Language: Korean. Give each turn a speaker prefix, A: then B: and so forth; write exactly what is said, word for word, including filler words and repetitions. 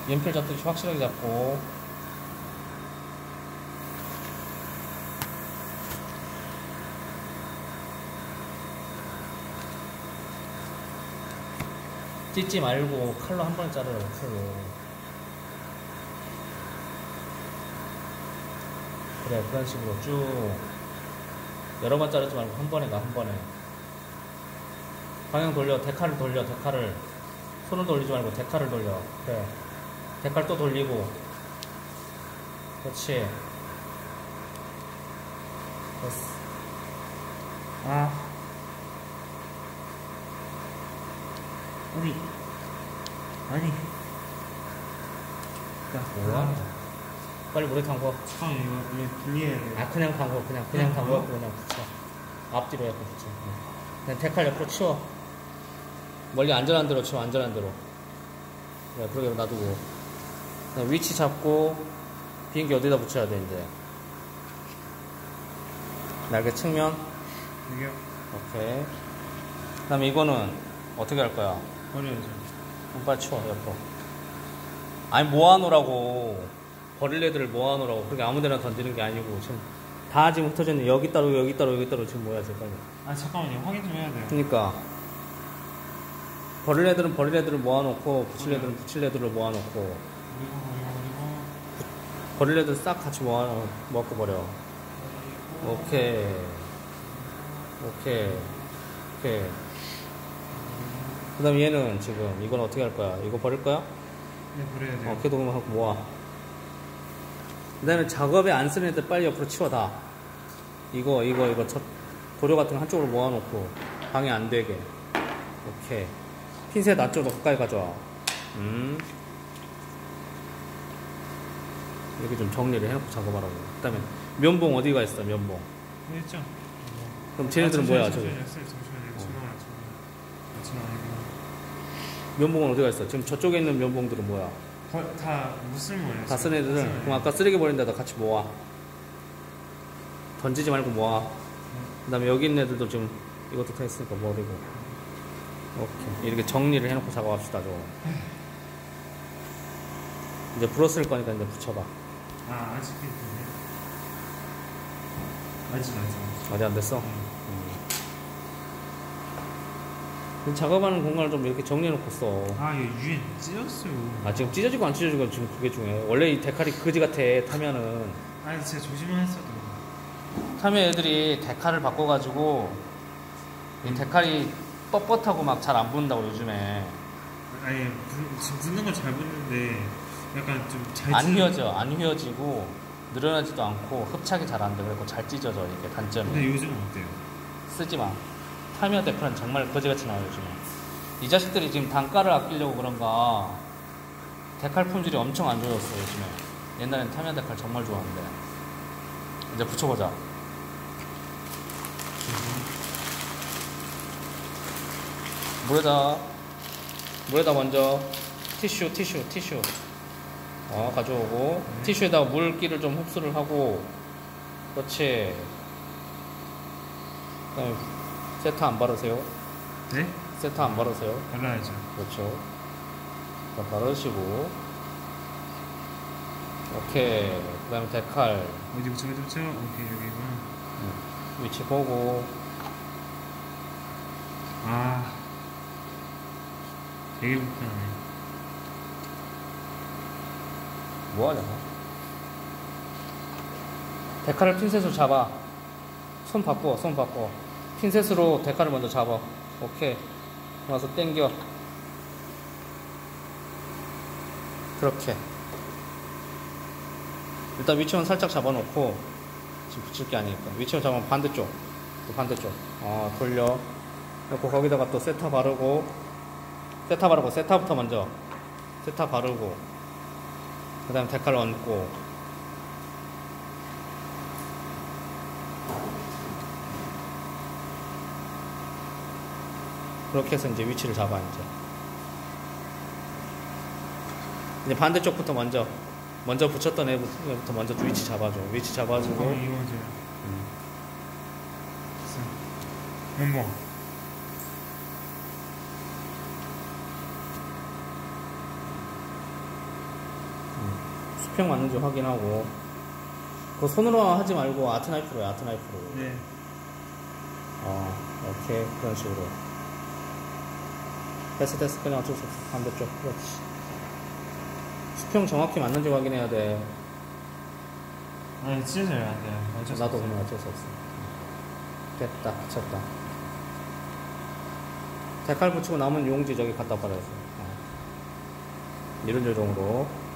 A: 연필 잡듯이 확실하게 잡고. 찢지 말고 칼로 한 번에 자르라고. 칼로. 그래, 그런 식으로 쭉 여러 번 자르지 말고 한 번에 가. 한 번에 방향 돌려. 데칼을 돌려. 데칼을 손을 돌리지 말고 데칼을 돌려. 그래, 데칼 또 돌리고. 그렇지. 됐어. 아,
B: 아니 아니
A: 뭐야? 빨리 물에 담궈.
B: 참 이거 그냥 분리해야 돼.
A: 아, 그냥 담궈. 그냥 그냥 담궈. 그냥 붙여. 앞뒤로 약간 붙여. 그냥 데칼 옆으로 치워. 멀리 안전한 대로 치워. 안전한 대로. 그래, 그러게 놔두고. 그냥 위치 잡고 비행기 어디다 붙여야 돼 이제. 날개 측면.
B: 여기요?
A: 오케이. 그 다음에 이거는 어떻게 할 거야?
B: 버려야죠.
A: 그럼 빨리 치워. 옆으로. 아니, 모아놓으라고. 버릴 애들을 모아놓으라고. 그렇게 아무데나 던지는 게 아니고 지금 다 지금 흩어져 있는. 여기 따로 여기 따로 여기 따로 지금 모여야지 빨리.
B: 아 잠깐만요, 확인 좀 해야 돼요.
A: 그러니까 버릴 애들은 버릴 애들을 모아놓고 붙일 애들은 붙일 애들을 모아놓고
B: 그리고 그리고 그리고
A: 버릴 애들 싹 같이 모아 먹고 버려. 오케이 오케이 오케이. 그 다음 얘는 지금 이건 어떻게 할 거야? 이거 버릴 거야?
B: 네, 버려야 돼요.
A: 어, 걔도 그만 하고 모아. 그 다음에 작업에 안 쓰는 애들 빨리 옆으로 치워 다. 이거 이거 이거 저 도료 같은 거 한쪽으로 모아놓고 방해 안 되게. 오케이. 핀셋 안쪽으로 가까이 가져와. 음. 이렇게 좀 정리를 해놓고 작업하라고. 그 다음에 면봉 어디가 있어? 면봉.
B: 네, 있죠.
A: 그럼 쟤네들은
B: 아,
A: 뭐야?
B: 잠시만요,
A: 저기
B: 잠시만요, 잠시만요. 전화 전화. 전화 아니고.
A: 면봉은 어디가 있어? 지금 저쪽에 있는 면봉들은 뭐야?
B: 거, 다 무슬모예요.
A: 다 쓴 애들은 그럼 아까 쓰레기 버린 데다 같이 모아. 던지지 말고 모아. 그 다음에 여기 있는 애들도 지금 이것도 다 했으니까 버리고. 오케이. 이렇게 정리를 해놓고 작업합시다. 저거 이제 불어 쓸 거니까 이제 붙여봐.
B: 아, 아직 있네. 아직 아직.
A: 아직 안 됐어?
B: 음.
A: 음. 작업하는 공간을 좀 이렇게 정리해놓고 써.
B: 아, 이거 유엔 찢었어요.
A: 아, 지금 찢어지고 안 찢어지고 지금 그게 중요해. 원래 이 데칼이 그지 같아. 타면은
B: 아니, 진짜 조심만 했어도.
A: 타면 애들이 데칼을 바꿔가지고 이 데칼이 뻣뻣하고 막 잘 안 붙는다고 요즘에.
B: 아니, 부, 지금 붙는 건 잘 붙는데 약간 좀 잘
A: 안 휘어져. 안 휘어지고 늘어나지도 않고 흡착이 잘 안 돼. 그래서 잘 찢어져. 이게 단점이.
B: 근데 요즘은 어때요?
A: 쓰지 마. 타미야 데칼은 정말 거지같이 나와요 요즘에. 이 자식들이 지금 단가를 아끼려고 그런가 데칼 품질이 엄청 안 좋아졌어 요즘에. 옛날엔 타미야 데칼 정말 좋았는데. 이제 붙여보자. 물에다 물에다 먼저 티슈 티슈 티슈 어, 가져오고 음. 티슈에다가 물기를 좀 흡수를 하고. 그렇지. 그 다음에 세트 안 바르세요?
B: 네?
A: 세트 안 바르세요?
B: 발라야죠.
A: 그렇죠. 자, 바르시고. 오케이. 그 다음에 데칼
B: 어디 붙여, 어디 붙여? 오케이, 여기구나.
A: 응. 위치 보고.
B: 아, 되게 불편하네.
A: 뭐하냐? 데칼을 핀셋으로 잡아. 손 바꿔, 손 바꿔. 핀셋으로 데칼을 먼저 잡아. 오케이. 와서 당겨. 그렇게. 일단 위치만 살짝 잡아놓고. 지금 붙일 게 아니니까. 위치만 잡으면 반대쪽. 또 반대쪽. 어, 돌려. 그리고 거기다가 또 세타 바르고. 세타 바르고, 세타부터 먼저. 세타 바르고. 그 다음에 데칼 얹고. 그렇게 해서 이제 위치를 잡아, 이제. 이제 반대쪽부터 먼저, 먼저 붙였던 애부터 먼저 위치 잡아줘. 위치 잡아주고.
B: 어, 이거 먼저.
A: 음.
B: 면봉.
A: 수평 맞는지 확인하고. 그거 손으로 하지 말고 아트 나이프로 해, 아트 나이프로.
B: 네.
A: 어, 이렇게 그런 식으로. 됐어, 됐어. 그냥 어쩔 수 없어. 반대쪽. 그렇지. 수평 정확히 맞는지 확인해야 돼.
B: 아니 찢어져요 안 돼요. 어쩔 수
A: 나도
B: 없어요.
A: 그냥 어쩔 수 없어. 됐다, 붙였다. 데칼 붙이고 남은 용지 저기 갖다 버려야지. 어. 이런 요정도.